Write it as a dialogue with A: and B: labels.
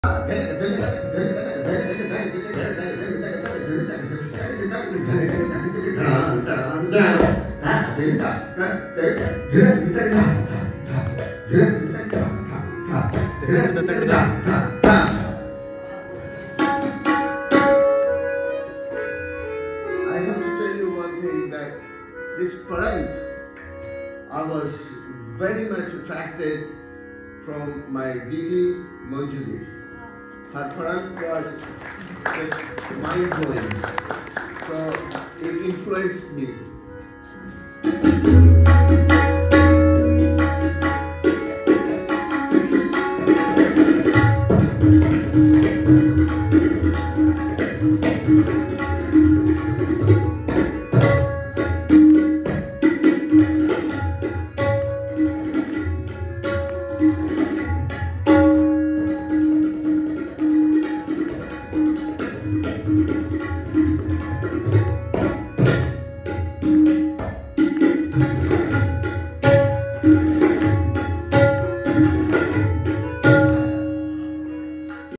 A: This padhant, I was very much attracted from my Didi Manjuli. Her padhant was just mind-blowing. So it influenced me.